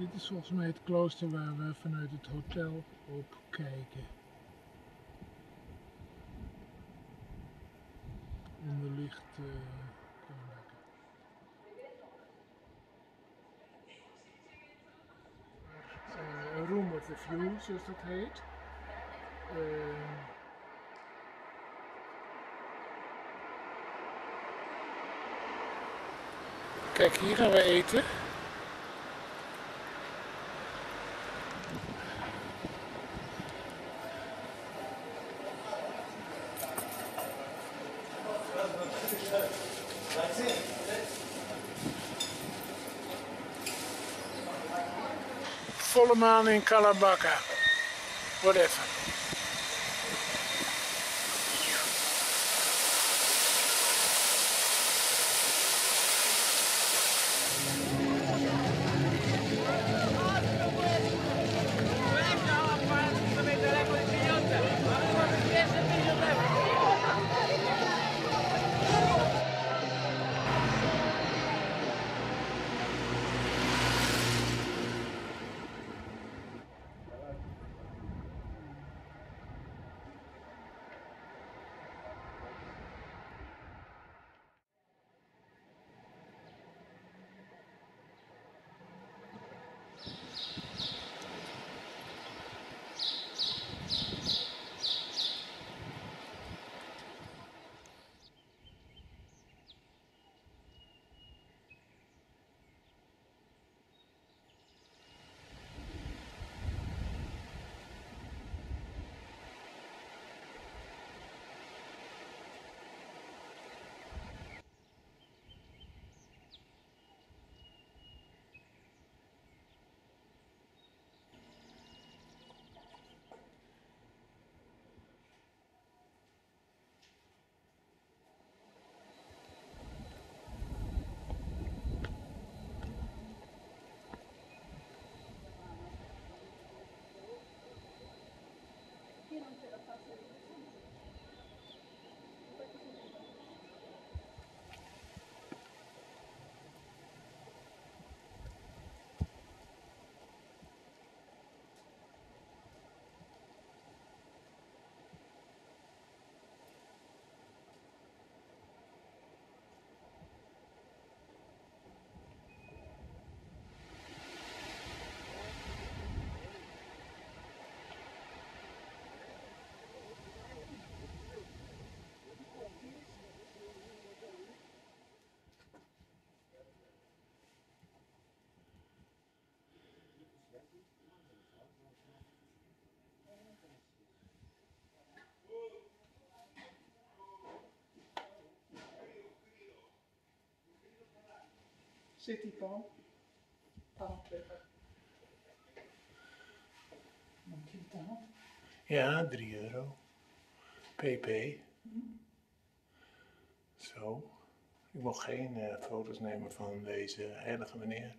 Dit is volgens mij het klooster waar we vanuit het hotel op kijken. Onderlicht Kruinecker. Een room with a view, zoals dat heet. Kijk, hier gaan we eten. Volle maan in Kalabaka. Whatever. City Paul. Ja, €3. PP. Zo. Ik mocht geen foto's nemen van deze heilige meneer.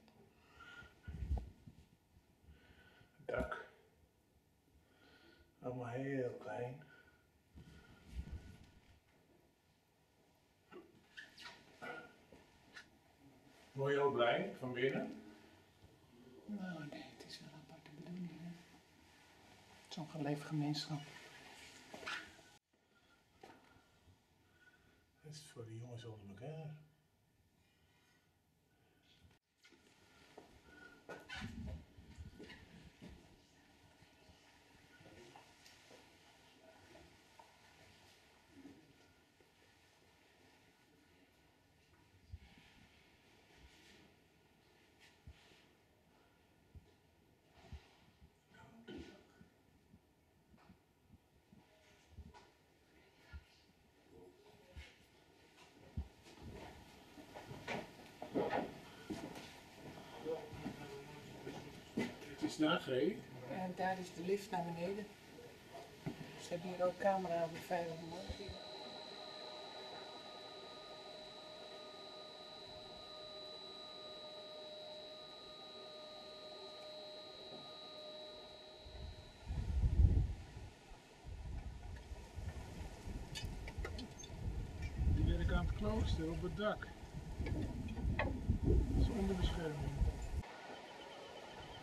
Het dak. Allemaal heel klein. Word je ook blij van binnen? Nou nee, het is wel een aparte bedoeling. Hè? Zo'n geleefgemeenschap. Dat is voor de jongens onder elkaar. Het is nagereden. En daar is de lift naar beneden. Ze hebben hier ook camera op de 5 uur morgen. Die werken aan het klooster op het dak. Dat is onder bescherming.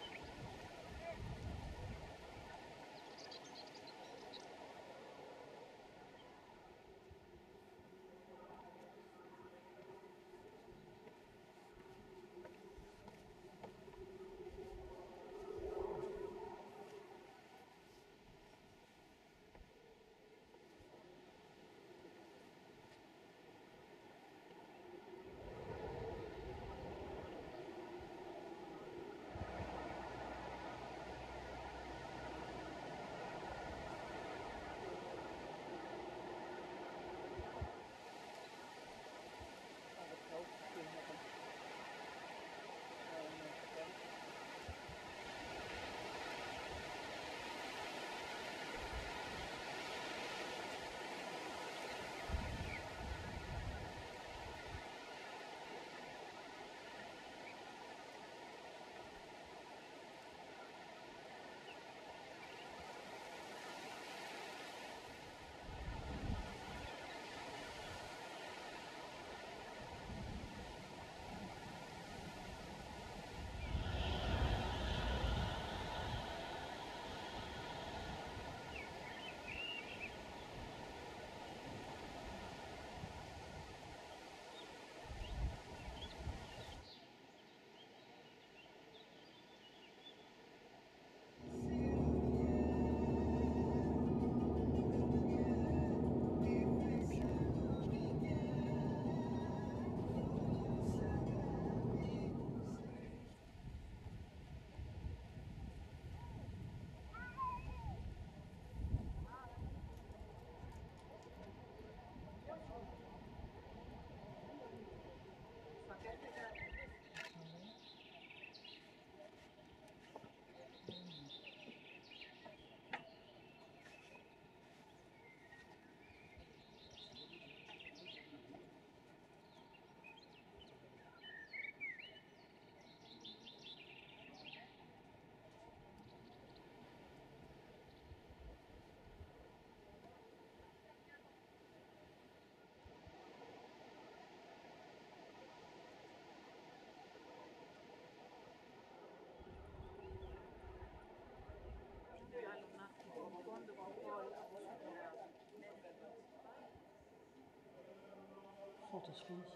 God is goed.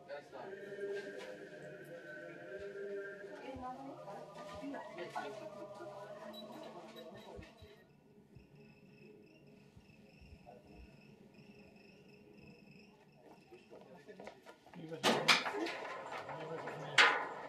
Wie was het? Wie was het niet?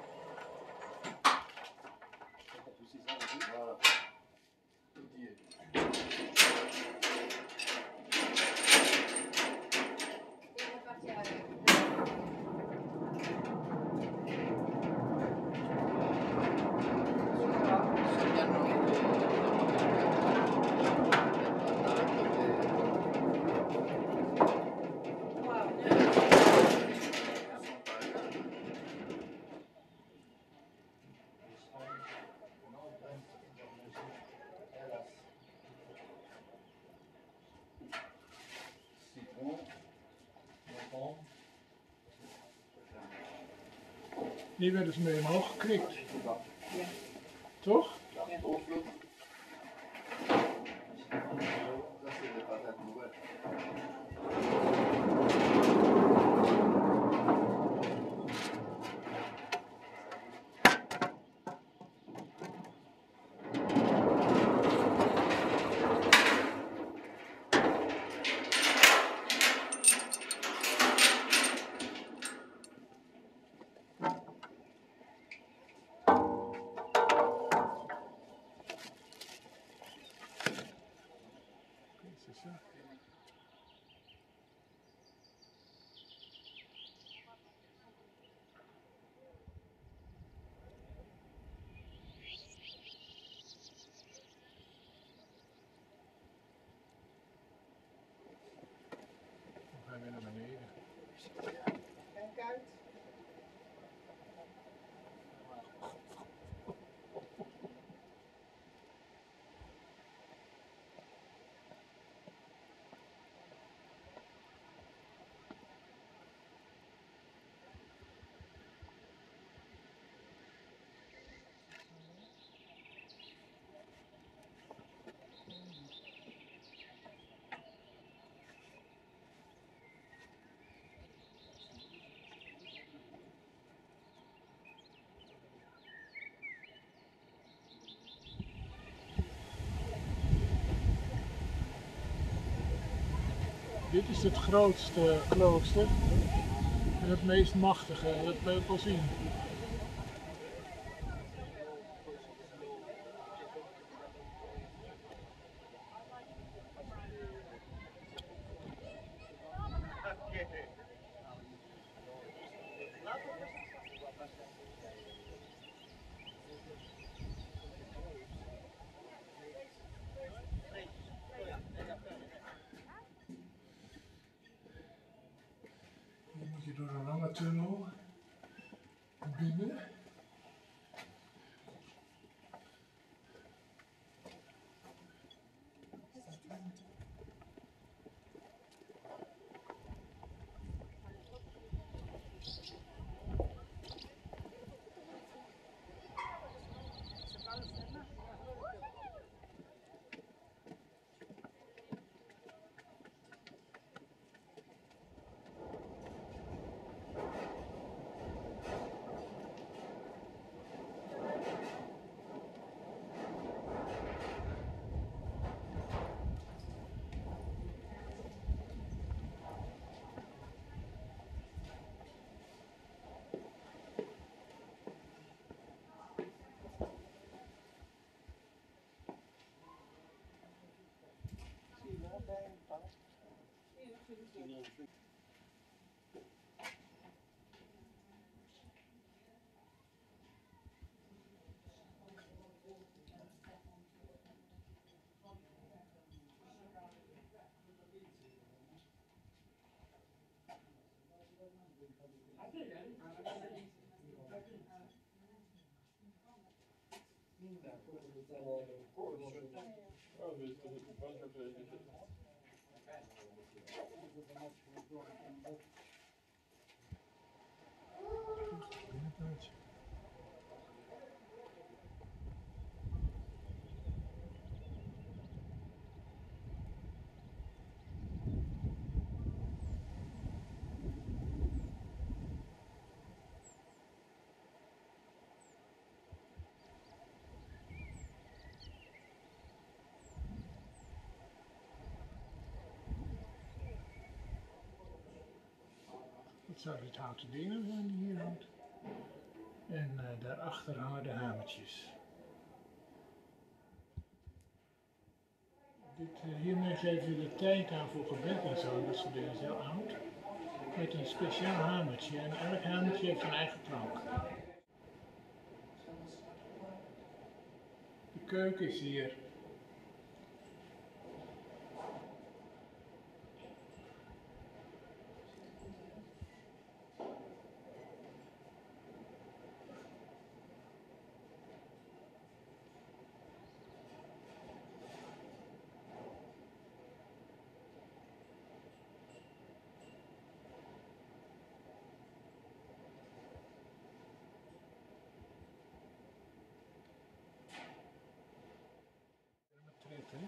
Die werden ze mee omhoog geknikt. Ja. Toch? Gaan we naar beneden. Kijk uit. Dit is het grootste klooster en het meest machtige, dat wil ik wel zien. Dan moet je door een lange tunnel binnen. Dat zouden het houten dingen zijn die hier hangt. En daarachter hangen de hamertjes. Hiermee geven we de tijd aan voor gebed en zo, dat soort dingen is heel oud. Met een speciaal hamertje en elk hamertje heeft zijn eigen klank. De keuken is hier. Tred, hè?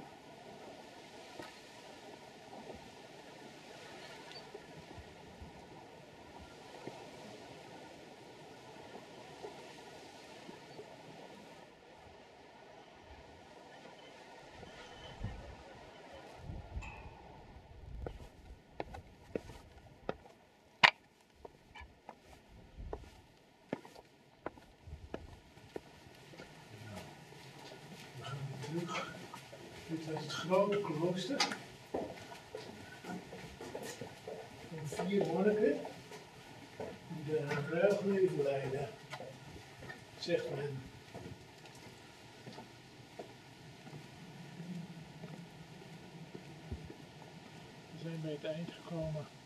We gaan weer terug. Dit was het grote klooster. Van 4 monniken die daar een ruig leven leiden, zegt men. We zijn bij het eind gekomen.